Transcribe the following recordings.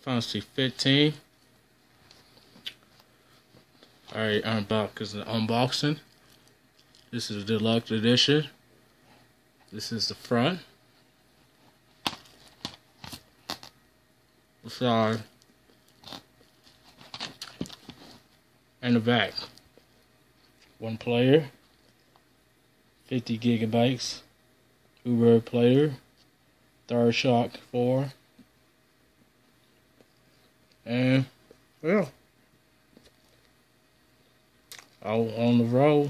Fantasy 15. Alright, unboxing. This is the deluxe edition. This is the front. The side. And the back. One player. 50 gigabytes. Uber player. Third Shock 4. And, well, out on the road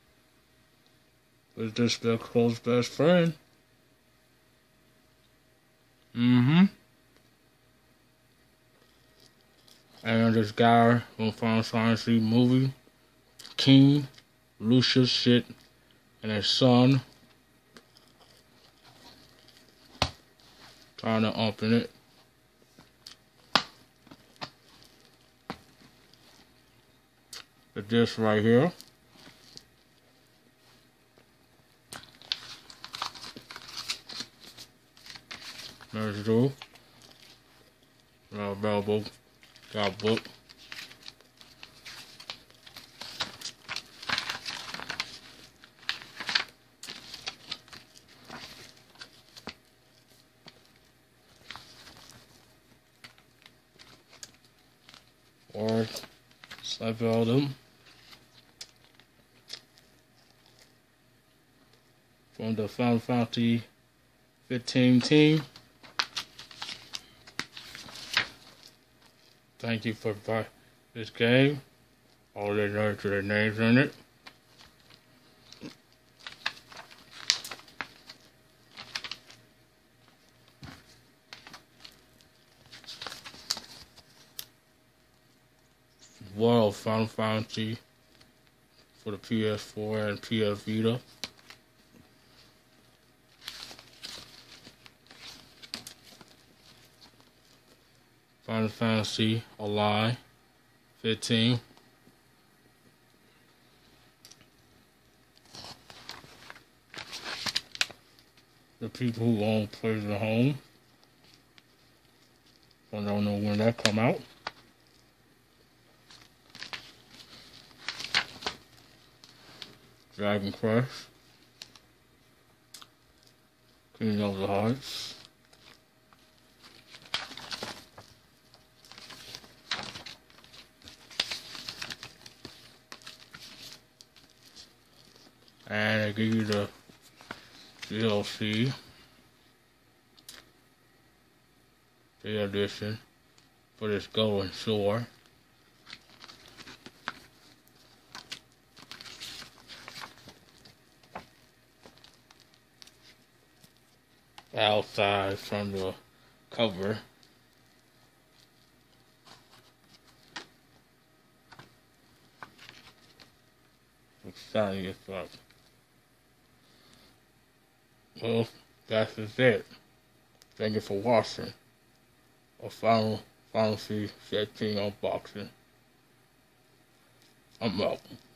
with this their close best friend. And this guy from Final Fantasy movie, King, Lucius shit, and his son trying to open it. The disc right here. There's the available. Got a book. Or slap all them. From the Final Fantasy 15 team. Thank you for buying this game. All their names in it. World Final Fantasy for the PS4 and PS Vita. Final Fantasy Online 15. The people who own plays at home. I don't know when that come out. Dragon Quest. Kingdom of the Hearts. And I give you the DLC, the edition for this Golden Sword. Outside from the cover. Exciting as fuck. Well, that's just it. Thank you for watching a Final Fantasy 15 unboxing. I'm out.